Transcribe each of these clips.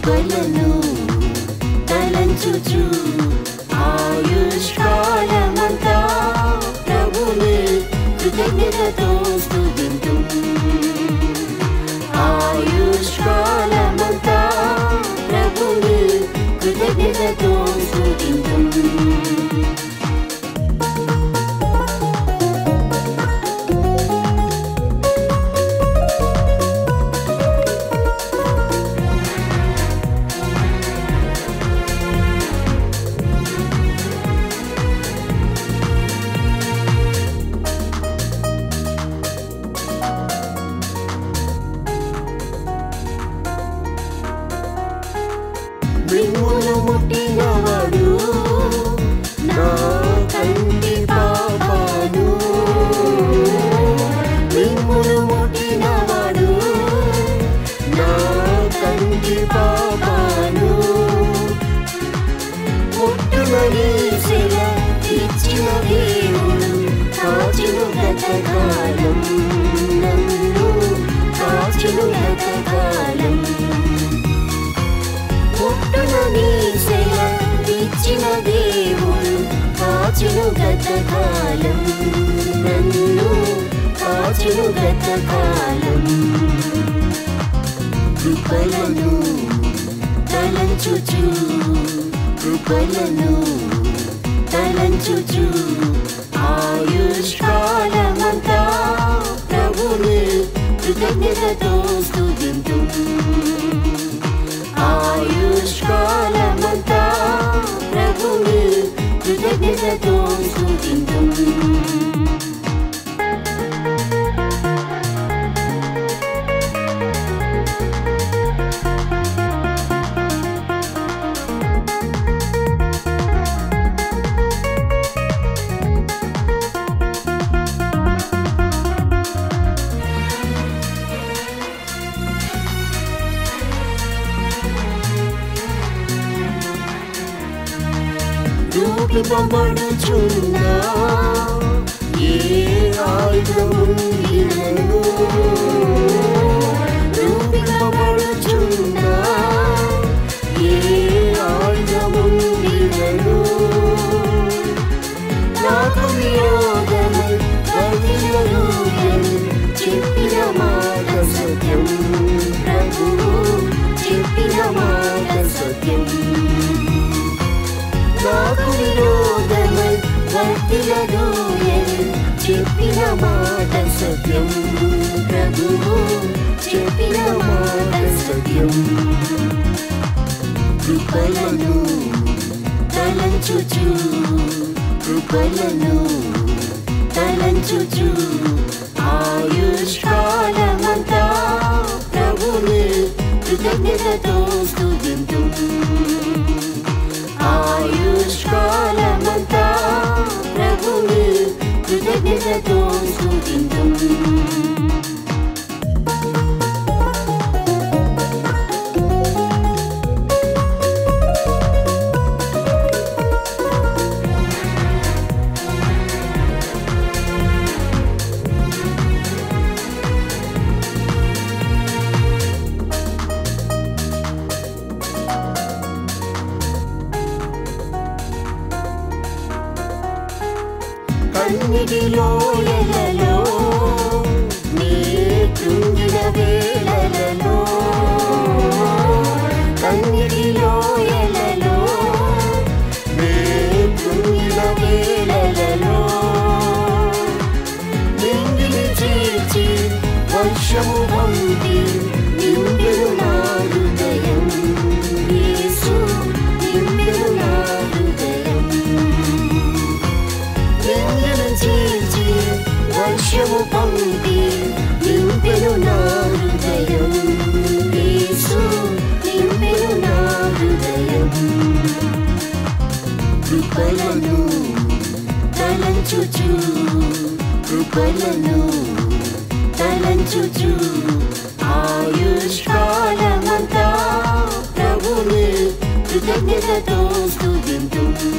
కృపలను తలంచుచు ఆయుష్కాలమంతా ప్రభుని కృతజ్ఞతతో స్తుతింతుము. ఆయుష్కాలమంతా ప్రభుని కృతజ్ఞతతో స్తుతింతుము. మిమ్మును ముట్టినవాడు నా కంటి పాపాను, మిమ్మును ముట్టినవాడు నా కంటి పాపాను. ముట్టునని శిల ఇచ్చిన దేవుడు కాచును గతకాలం, నన్ను కాచును గతకాలం. ముట్టునని శిల ఇచ్చిన దేవుడు కాచును గతకాలం, నన్ను కాచును గతకాలం. కృపలను తలంచుచు కృపలను తలంచుచు ఆయుష్కాలమంతా ప్రభుని కృతజ్ఞతతో స్తుతింతుము. ఆయుష్కాలమంతా ప్రభుని కృతజ్ఞతతో స్తుతింతుము. రూపింపబడుచున్నా ఏ ఆయుధముందినను, రూపింపబడుచున్నా ఏ ఆయుధముందినను. నాకు విరోధమై వర్ధిల్లదు అని చెప్పిన మాట సత్యం, ప్రభువు చెప్పిన మాట సత్యం. నాకు విరోధమై వర్ధిల్లదు అని చెప్పిన మాట సత్యం, ప్రభువు చెప్పిన మాట సత్యం. కృపలను తలంచుచు కృపలను తలంచుచు ఆయుష్కాలమంతా ప్రభుని కృతజ్ఞతతో స్తుతింతుము. ఆయుష్కాలమంతా ప్రభుని కృతజ్ఞతతో స్తుతింతుము. కన్నిటిలో ఎలలో నీ కృంగిన వేళలలో, కన్నిటిలో ఎలలో నీ కృంగిన వేళలలో. నింగిని చీల్చి వర్షము పంపి నింపెను నా హృదయం, యేసు నింపెను నా హృదయం. నింగిని చీల్చి వర్షము పంపి నింపెను నా హృదయం, యేసు నింపెను నా హృదయం. కృపలను తలంచుచు కృపలను తలంచుచు ఆయుష్కాలమంతా ప్రభుని కృతజ్ఞతతో స్తుతింతుము.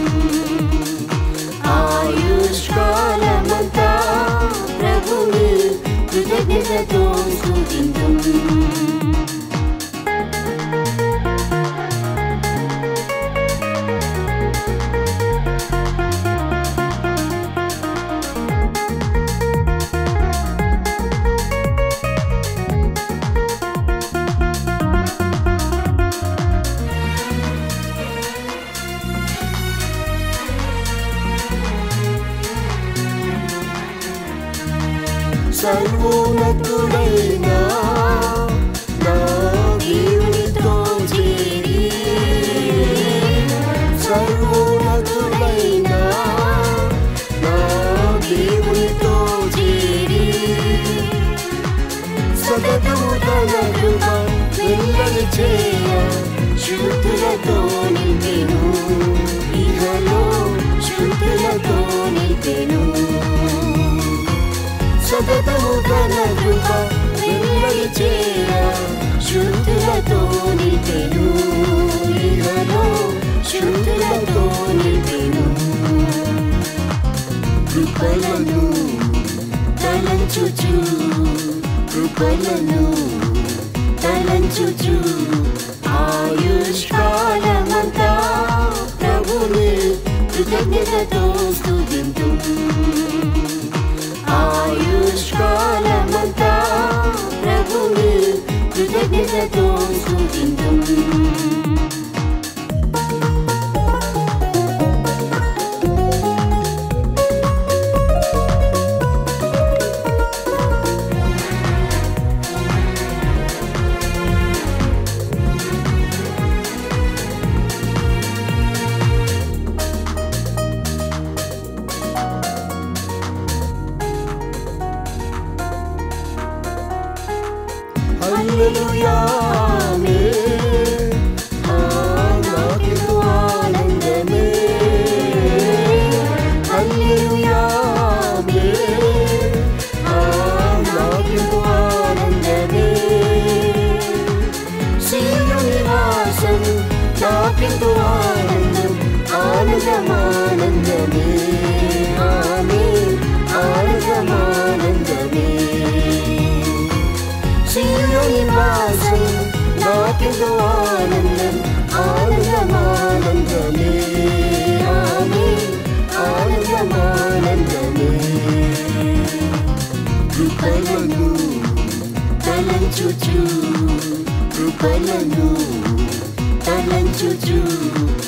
ఆయుష్కాలమంతా ప్రభుని కృతజ్ఞతతో స్తుతింతుము. సర్వోన్నతుడైన నా దేవునితో చేరి సర్వోన్నతుడైన నా దేవునితో చేరి సతతము తన కృప వెల్లడి చేయ శుద్ధులతో నింపెను ఇహలో శుద్ధులతో నింపెను సతతము తన కృప వెల్లడి చేయ శుద్ధులతో నింపెను ఇహలో శుద్ధులతో నింపెను కృపలను తలంచుచు కృపలను తలంచుచు ఆయుష్కాలమంతా ప్రభుని కృతజ్ఞతతో స్తుతింతు ఆయుష్కాలమంతా ప్రభుని కృతజ్ఞతతో స్తుతింతు హల్లెలూయా ఆమేన్ నాకెంతో ఆనందమే హల్లెలూయా ఆమేన్ నాకెంతో ఆనందమే సీయోను నివాసం నాకెంతో ఆనందం ఆనందమానందమే ఆమేన్ ఆనందమానందమే సీయోను నివాసం నాకెంతో ఆనందం ఆనందమానందమే ఆమేన్ ఆనందమానందమే కృపలను తలంచుచు కృపలను తలంచుచు